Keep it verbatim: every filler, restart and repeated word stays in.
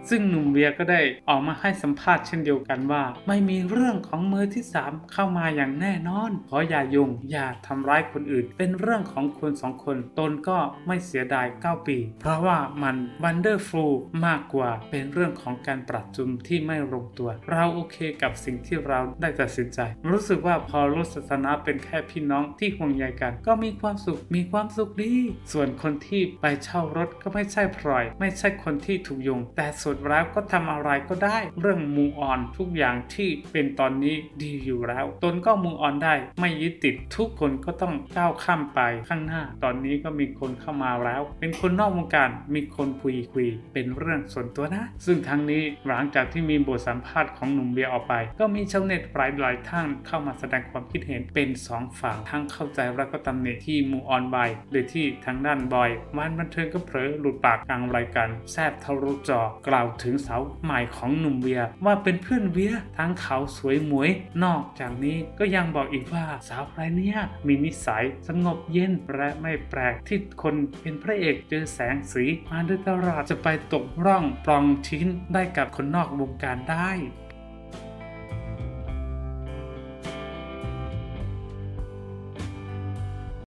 ซึ่งหนุ่มเวียก็ได้ออกมาให้สัมภาษณ์เช่นเดียวกันว่าไม่มีเรื่องของมือที่สามเข้ามาอย่างแน่นอนขออย่ายุ่งอย่าทำร้ายคนอื่นเป็นเรื่องของคุณสองคนตนก็ไม่เสียดายเก้าปีเพราะว่ามันวันเดอร์ฟูลมากกว่าเป็นเรื่องของการปรับจูนที่ไม่ลงตัวเราโอเคกับสิ่งที่เราได้ตัดสินใจรู้สึกว่าพอรู้สถานะเป็นแค่พี่น้องที่ห่วงใยกันก็มีความสุขมีความสุขดีส่วนคนที่ไปเช่ารถก็ไม่ใช่พลอยไม่ใช่คนที่ถูกโยงแต่สุดแล้วก็ทำอะไรก็ได้เรื่องมูออนทุกอย่างที่เป็นตอนนี้ดีอยู่แล้วตนก็มูออนได้ไม่ยึดติดทุกคนก็ต้องก้าวข้ามไปข้างหน้าตอนนี้ก็มีคนเข้ามาแล้วเป็นคนนอกวงการมีคนคุยคุยเป็นเรื่องส่วนตัวนะซึ่งทั้งนี้หลังจากที่มีบทสัมภาษณ์ของหนุ่มเบียร์ออกไปก็มีชาวเน็ตหลายหลายท่านเข้ามาแสดงความคิดเห็นเป็นสองฝั่งทั้งเข้าใจและก็ตำหนิที่มูออนไวหรือที่ทางด้านบอยมันบันเทิงก็เผลอหลุดปากกลางรายการแซบทะลุจอกล่าวถึงสาวใหม่ของหนุ่มเวียว่าเป็นเพื่อนเวียทั้งเขาสวยหมวยนอกจากนี้ก็ยังบอกอีกว่าสาวรายเนี้ยมีนิสัยสงบเย็นและไม่แปลกที่คนเป็นพระเอกเจอแสงสีมาโดยตลอดจะไปตกร่องปลองชิ้นได้กับคนนอกวงการได้